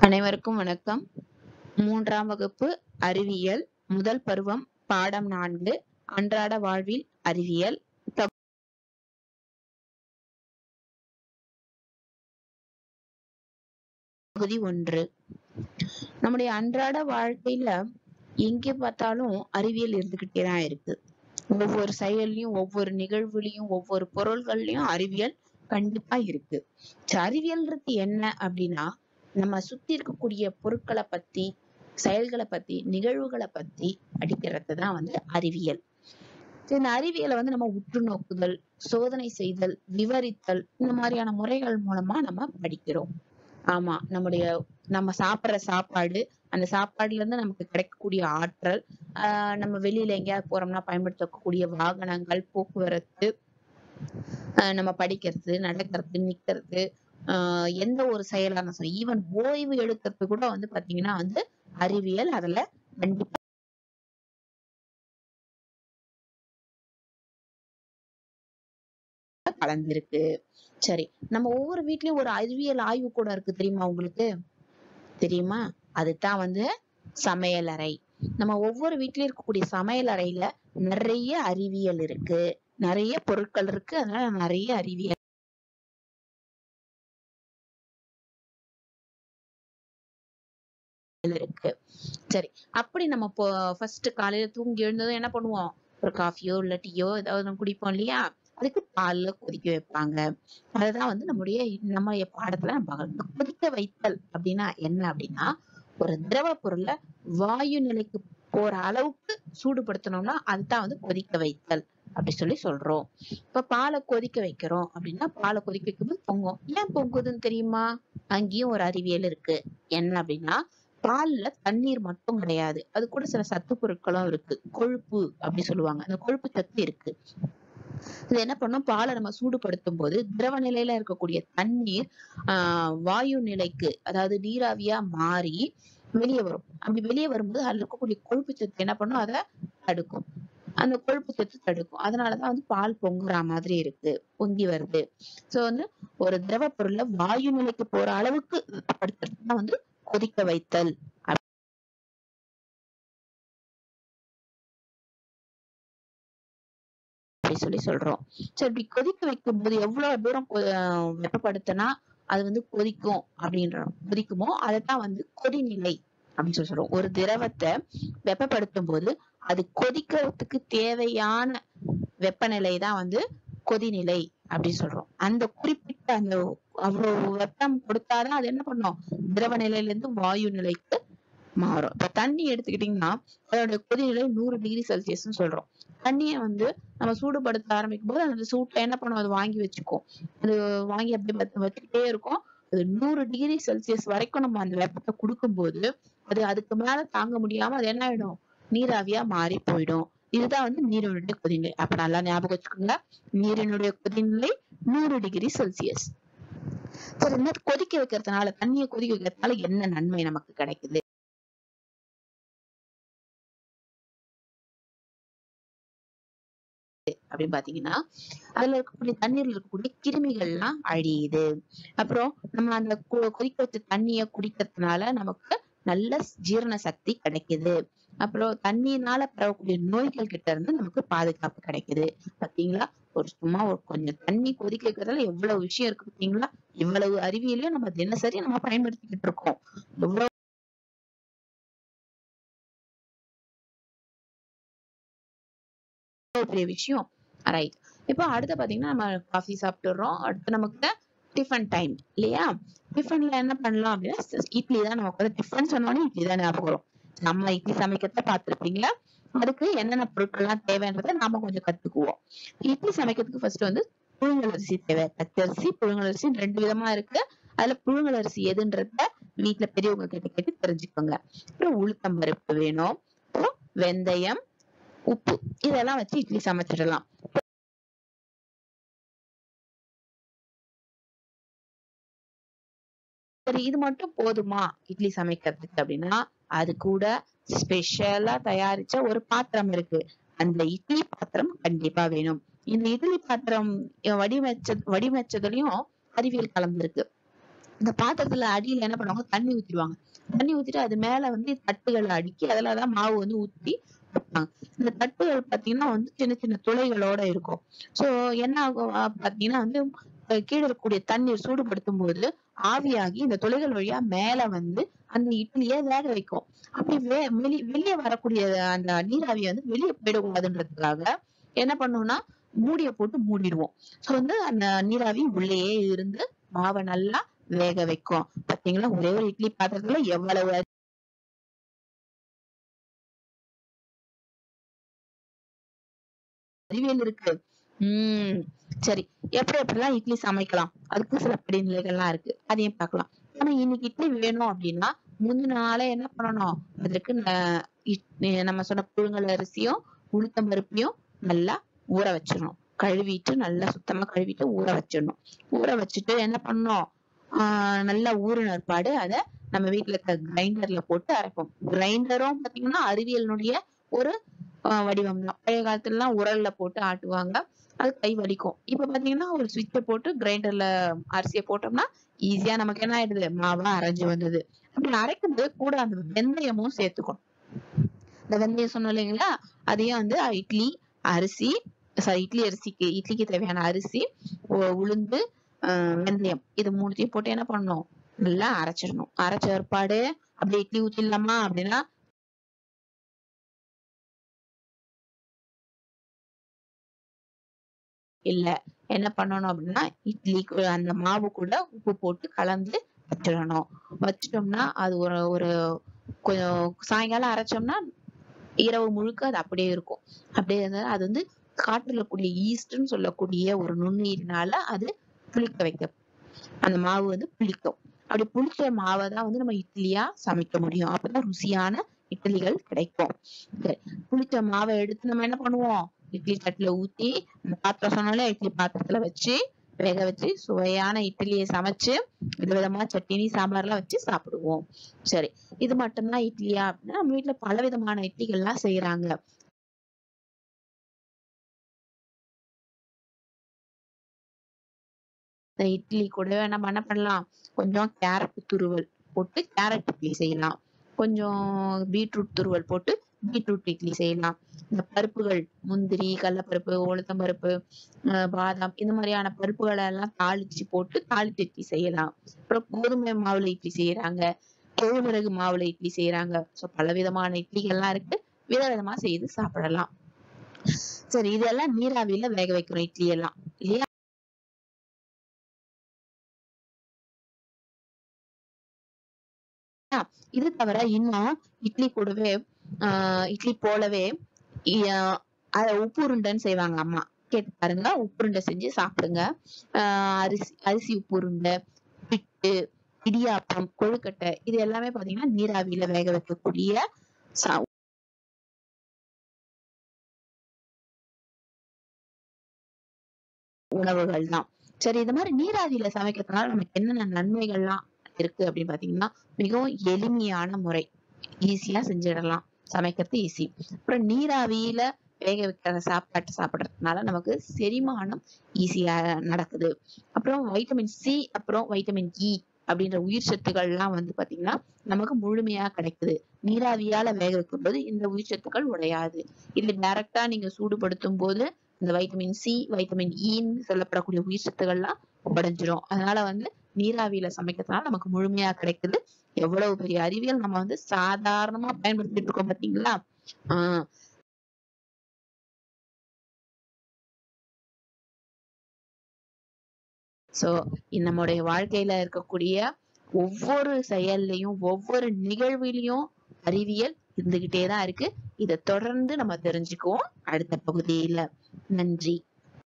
அனைவருக்கும் வணக்கம். 3ஆம் வகுப்பு அறிவியல் முதல் பருவம் பாடம் 4 அன்றாட வாழ்வில் அறிவியல் பகுதி 1. நம்முடைய அன்றாட வாழ்க்கையில எங்கே பார்த்தாலும் அறிவியல் இருந்துகிட்டே தான் இருக்கு. ஒவ்வொரு செயல்லயும், ஒவ்வொரு நிகழ்வுலயும், ஒவ்வொரு பொருள்கள்லயும் அறிவியல் கண்டிப்பா இருக்கு. அறிவியல்ன்றது என்ன அப்படின்னா, நம்ம சுத்தி இருக்கக்கூடிய பொருட்களை பத்தி, செயல்களை பத்தி, நிகழ்வுகளை பத்தி படிக்கிறது தான் அறிவியல். இந்த அறிவியலை நம்ம உற்று நோக்குதல், சோதனை செய்தல், விவரித்தல் இந்த மாதிரியான முறைகள் மூலமா நம்ம படிக்கிறோம். ஆமா, நம்ம சாப்பிடுற சாப்பாடு, அந்த சாப்பாடுல இருந்து நமக்கு கிடைக்கக்கூடிய ஆற்றல், நம்ம வெளியில எங்கேயாவது போறோம்னா பயன்படுத்தக்கூடிய வாகனங்கள், போக்குவரத்து, நம்ம படிக்கிறது, நடக்கிறது, நிக்கிறது, எந்த ஒரு செயலா இருந்தாலும் சரி, ஈவன் ஓய்வு எடுக்கிறது கூட பாத்தீங்கன்னா அறிவியல் அதுல கண்டிப்பா கலந்திருக்கு. சரி, நம்ம ஒவ்வொரு வீட்லயும் ஒரு அறிவியல் ஆய்வு கூட இருக்கு, தெரியுமா உங்களுக்கு? தெரியுமா? அதுதான் சமையலறை. நம்ம ஒவ்வொரு வீட்லயும் இருக்கக்கூடிய சமையல் அறையில நிறைய அறிவியல் இருக்கு, நிறைய பொருட்கள் இருக்கு, அதனால நிறைய அறிவியல் இருக்கு. சரி, அப்படி நம்ம ஃபர்ஸ்ட் காலையில தூங்கி எழுந்ததும் என்ன பண்ணுவோம்? ஒரு காஃபியோ இல்ல டீயோ ஏதாவது நம்ம குடிப்போம் இல்லையா? அதுக்கு பால்ல கொதிக்க வைப்பாங்க. அதுதான் நம்ம பாடத்துல நம்ம பார்க்கணும். கொதிக்க வைத்தல் அப்படின்னா என்ன அப்படின்னா, ஒரு திரவ பொருளை வாயு நிலைக்கு போற அளவுக்கு சூடுபடுத்தணும்னா அதுதான் கொதிக்க வைத்தல் அப்படி சொல்றோம். இப்ப பாலை கொதிக்க வைக்கிறோம் அப்படின்னா, பாலை கொதிக்க வைக்கும்போது பொங்கும். ஏன் பொங்குதுன்னு தெரியுமா? அங்கேயும் ஒரு அறிவியல் இருக்கு. என்ன அப்படின்னா, பால்ல தண்ணீர் மட்டும் கிடையாது, அது கூட சில சத்து பொருட்களும் இருக்கு. கொழுப்பு அப்படி சொல்லுவாங்க, அந்த கொழுப்பு சத்து இருக்கு. இது என்ன பண்ணும்? பாலை நம்ம சூடுபடுத்தும் போது திரவ நிலையில இருக்கக்கூடிய தண்ணீர் வாயு நிலைக்கு, அதாவது நீராவியா மாறி வெளியே வரும். அப்படி வெளியே வரும்போது அதுல இருக்கக்கூடிய கொழுப்பு சத்து என்ன பண்ணும்? அதை தடுக்கும். அந்த கொழுப்பு சத்து தடுக்கும். அதனாலதான் பால் பொங்குற மாதிரி இருக்கு, பொங்கி வருது. சோ ஒரு திரவ பொருள்ல வாயு நிலைக்கு போற அளவுக்கு படுத்துறதுதான் கொதிக்க வைத்தல் அப்படி சொல்றோம். சரி, இப்படி கொதிக்க வைக்கும் போது எவ்வளவு தூரம் வெப்பப்படுத்தினா அது கொதிக்கும் அப்படின்றோம், கொதிக்குமோ அதைத்தான் கொதிநிலை அப்படின்னு சொல்றோம். ஒரு திரவத்தை வெப்பப்படுத்தும் போது அது கொதிக்கிறதுக்கு தேவையான வெப்பநிலை தான் கொதிநிலை அப்படின்னு சொல்றோம். அந்த குறிப்பிட்ட அந்த அவ்வளவு வெப்பம் கொடுத்தாதான் அது என்ன பண்ணும்? திரவ நிலையில இருந்து வாயு நிலைக்கு மாறும். இப்ப தண்ணி எடுத்துக்கிட்டீங்கன்னா அதோட கொதிநிலை 100 டிகிரி செல்சியஸ்ன்னு சொல்றோம். தண்ணிய நம்ம சூடுபடுத்த ஆரம்பிக்கும் போது அந்த சூட்ல என்ன பண்ணும்? அது வாங்கி வச்சுக்கும். அது வாங்கி அப்படியே வச்சுக்கிட்டே இருக்கும். அது 100 டிகிரி செல்சியஸ் வரைக்கும் நம்ம அந்த வெப்பத்தை கொடுக்கும்போது அது அதுக்கு மேல தாங்க முடியாம அது என்ன ஆயிடும்? நீராவியா மாறி போயிடும். இதுதான் நீரினுடைய கொதிநிலை. அப்ப நல்லா ஞாபகம் வச்சுக்கோங்க, நீரினுடைய கொதிநிலை 100 டிகிரி செல்சியஸ். சரி, இந்த கொதிக்க வைக்கிறதுனால, தண்ணியை கொதிக்க வைக்கிறதுனால என்ன நன்மை நமக்கு கிடைக்குது அப்படின்னு பாத்தீங்கன்னா, அதுல இருக்கக்கூடிய தண்ணீர்ல இருக்கக்கூடிய கிருமிகள் எல்லாம் அழியுது. அப்புறம் நம்ம அந்த கொதிக்க வச்ச தண்ணிய குடிக்கிறதுனால நமக்கு நல்ல ஜீரண சக்தி கிடைக்குது. அப்புறம் தண்ணியினால பரவக்கூடிய நோய்கள் கிட்ட இருந்து நமக்கு பாதுகாப்பு கிடைக்குது. பாத்தீங்களா? சும்மா ஒரு கொஞ்சம் தண்ணி கொதிக்க வைக்கிறதுல எவ்வளவு விஷயம் இருக்கு பாத்தீங்களா? இவ்வளவு அறிவியலையும் நம்ம தினசரி நம்ம பயன்படுத்திக்கிட்டு இருக்கோம். எவ்வளவு பெரிய விஷயம். ரைட். இப்போ அடுத்து பாத்தீங்கன்னா, நம்ம காஃபி சாப்பிட்டுறோம். அடுத்து நமக்கு டிஃபன் டைம் இல்லையா? டிஃபன்ல என்ன பண்ணலாம் அப்படின்னா, இட்லி தான். நமக்கு டிஃபன் சொன்னோடனே இட்லி தான் ஞாபகம் வரும். நம்ம இட்லி சமைக்கிறத பார்த்திருப்பீங்களா? அதுக்கு என்னென்ன பொருட்கள்லாம் தேவைன்றதை நாம கொஞ்சம் கத்துக்குவோம். இட்லி சமைக்கிறதுக்கு ஃபர்ஸ்ட் புழுங்கல் அரிசி தேவை. பச்சரிசி, புழுங்கல் அரிசி 2 விதமா இருக்கு. அதுல புழுங்கல் அரிசி எதுன்றத வீட்டுல பெரியவங்க கிட்ட கேட்டு தெரிஞ்சுக்கோங்க. அப்புறம் உளுத்தம் பருப்பு வேணும். அப்புறம் வெந்தயம், உப்பு, இதெல்லாம் வச்சு இட்லி சமைச்சிடலாம். சரி, இது மட்டும் போதுமா இட்லி சமைக்கிறதுக்கு அப்படின்னா, அது கூட ஸ்பெஷலா தயாரிச்ச ஒரு பாத்திரம் இருக்கு. அந்த இட்லி பாத்திரம் கண்டிப்பா வேணும். இந்த இட்லி பாத்திரம் வடிவமைச்சதுலயும் அறிவியல் கலந்திருக்கு. இந்த பாத்திரத்துல அடியில என்ன பண்ணுவாங்க, தண்ணி ஊத்திடுவாங்க. தண்ணி ஊத்திட்டு அது மேல வந்து தட்டுகள அடுக்கி அதுலதான் மாவு வந்து ஊத்தி வைப்பாங்க. இந்த தட்டுகள் பாத்தீங்கன்னா வந்து சின்ன சின்ன துளைகளோட இருக்கும். சோ என்ன ஆகும் பாத்தீங்கன்னா வந்து கீழ இருக்கக்கூடிய தண்ணீர் சூடுபடுத்தும்போது ஆவியாகி இந்த துளைகள் வழியா மேல வந்து அந்த இட்லிய வேக வைக்கும். அப்படி வெளிய வரக்கூடிய அந்த நீராவிய வந்து வெளிய போயிடக்கூடாதுன்றதுக்காக என்ன பண்ணுவோம்னா, மூடிய போட்டு மூடிடுவோம். சோ வந்து அந்த நீராவி உள்ளேயே இருந்து மாவ நல்லா வேக வைக்கும். பாத்தீங்களா, ஒரே ஒரு இட்லி பாத்திரத்துல எவ்வளவு அறிவியல் இருக்கு. உம் சரி. எப்படிலாம் இட்லி சமைக்கலாம்? அதுக்கு சில படிநிலைகள்லாம் இருக்கு. அதையும் பார்க்கலாம். ஆனா இன்னைக்கு இட்லி வேணும் அப்படின்னா, முந்தின நாளே என்ன பண்ணணும்? அதற்கு நம்ம சொன்ன புழுங்கல் அரிசியும், உளுத்தம் பருப்பையும் நல்லா ஊற வச்சிடணும். கழுவிட்டு நல்லா சுத்தமா கழுவிட்டு ஊற வச்சிடணும். ஊற வச்சுட்டு என்ன பண்ணணும்? நல்லா ஊறின பிற்பாடு அத நம்ம வீட்ல இருக்க கிரைண்டர்ல போட்டு அரைப்போம். கிரைண்டரும் பாத்தீங்கன்னா அறிவியலினுடைய ஒரு வடிவம் தான். பழைய காலத்துலலாம் உரல்ல போட்டு ஆட்டுவாங்க. அது கை வலிக்கும். இப்ப பாத்தீங்கன்னா ஒரு ஸ்விட்ச போட்டு கிரைண்டர்ல அரிசிய போட்டோம்னா, ஈஸியா நமக்கு என்ன ஆயிடுது? மாவா அரைஞ்சு வந்தது. அப்படி அரைக்கும்போது கூட அந்த வெந்தயமும் சேர்த்துக்கணும். இந்த வெந்தயம் சொன்னோம் இல்லைங்களா? அதையும் வந்து அரிசி இட்லி அரிசிக்கு இட்லிக்கு தேவையான அரிசி, உளுந்து, வெந்தயம் இது 3த்தையும் போட்டு என்ன பண்ணணும்? நல்லா அரைச்சிடணும். அரைச்ச பிற்பாடு அப்படியே இட்லி ஊத்திடலாமா? அப்படின்னா இல்ல. என்ன பண்ணணும் அப்படின்னா, இட்லிக்கு அந்த மாவு கூட உப்பு போட்டு கலந்து வச்சிடணும். வச்சுட்டோம்னா, அது ஒரு ஒரு கொஞ்சம் சாயங்காலம் அரைச்சோம்னா, இரவு முழுக்க அது அப்படியே இருக்கும். அப்படியே இருந்தா அது வந்து காற்றுல கூடிய ஈஸ்ட்ன்னு சொல்லக்கூடிய ஒரு நுண்ணுயிரினால அது புளிக்க வைக்கும். அந்த மாவு வந்து புளிக்கும். அப்படி புளிச்ச மாவ தான் வந்து நம்ம இட்லியா சமைக்க முடியும். அப்பதான் ருசியான இட்லிகள் கிடைக்கும். சரி. புளிச்ச மாவ எடுத்து நம்ம என்ன பண்ணுவோம்? இட்லி தட்டுல ஊத்தி, அந்த பாத்திரம் சொன்னோம்ல இட்லி பாத்திரத்துல வச்சு, வேக வச்சு சுவையான இட்லிய சமைச்சு, விதவிதமா சட்னி, சாம்பார்லாம் வச்சு சாப்பிடுவோம். சரி. இது மட்டும் தான் இட்லியா? அப்படின்னா நம்ம வீட்ல பலவிதமான இட்லிகள்லாம் செய்றாங்க. இந்த இட்லி கூடவே நம்ம என்ன பண்ணலாம்? கொஞ்சம் கேரட் துருவல் போட்டு கேரட் இட்லி செய்யலாம். கொஞ்சம் பீட்ரூட் துருவல் போட்டு பீட்ரூட் இட்லி செய்யலாம். இந்த பருப்புகள் முந்திரி, கடலைப்பருப்பு, உளுத்தம் பருப்பு, பாதாம் இந்த மாதிரியான பருப்புகள எல்லாம் தாளிச்சு போட்டு தாளிச்சு இட்லி செய்யலாம். அப்புறம் கோதுமை மாவுல இட்லி செய்யறாங்க. கேழ்வரகு மாவுல இட்லி செய்யறாங்க. சோ பலவிதமான இட்லிகள்லாம் இருக்கு. விதவிதமா செய்து சாப்பிடலாம். சரி, இதெல்லாம் நீராவியில வேக வைக்கிறோம் இட்லி எல்லாம். இல்லையா? இது தவிர இன்னும் இட்லி கூடவே இட்லி போலவே இ அ அத உப்பு உருண்டைன்னு செய்வாங்க அம்மா. கேட்டு பாருங்க. உப்பு உருண்டை செஞ்சு சாப்பிடுங்க. ஆ அரிசி அரிசி உப்பு உருண்டை, பிட்டு, இடியாப்பம், கொழுக்கட்டை இது எல்லாமே பார்த்தீங்கன்னா, நீராவியில வேக வைக்கக்கூடிய ச உணவுகள் தான். சரி, இது மாரி நீராவியில சமைக்கிறதுனால நமக்கு என்னென்ன நன்மைகள்லாம் இருக்கு அப்படின்னு பார்த்தீங்கன்னா, மிகவும் எளிமையான முறை. ஈஸியா செஞ்சிடலாம். சமைக்கிறது ஈஸி. அப்புறம் நீராவியில வேக வைக்கிற சாப்பாட்டு சாப்பிடுறதுனால நமக்கு செரிமானம் ஈஸியா நடக்குது. அப்புறம் வைட்டமின் சி, அப்புறம் வைட்டமின் இ அப்படின்ற உயிர் சத்துக்கள்லாம் வந்து பாத்தீங்கன்னா, நமக்கு முழுமையா கிடைக்குது. நீராவியால வேக வைக்கும்போது இந்த உயிர் சத்துக்கள் உடையாது. இல்ல டைரக்ட்டா நீங்க சூடுபடுத்தும்போது இந்த வைட்டமின் சி, வைட்டமின் ஈன்னு சொல்லப்படக்கூடிய உயிர் சத்துக்கள்லாம் உடைஞ்சிரும். அதனால வந்து நீராவியில சமைக்கிறதுனால நமக்கு முழுமையா கிடைக்குது. எவ்வளவு பெரிய அறிவியல் நம்ம வந்து சாதாரணமா பயன்படுத்திட்டு இருக்கோம் பாத்தீங்களா? ஆ சோ நம்முடைய வாழ்க்கையில இருக்கக்கூடிய ஒவ்வொரு செயல்லயும், ஒவ்வொரு நிகழ்விலயும் அறிவியல் இருந்துகிட்டே தான் இருக்கு. இத தொடர்ந்து நம்ம தெரிஞ்சுக்குவோம் அடுத்த பகுதியில. நன்றி.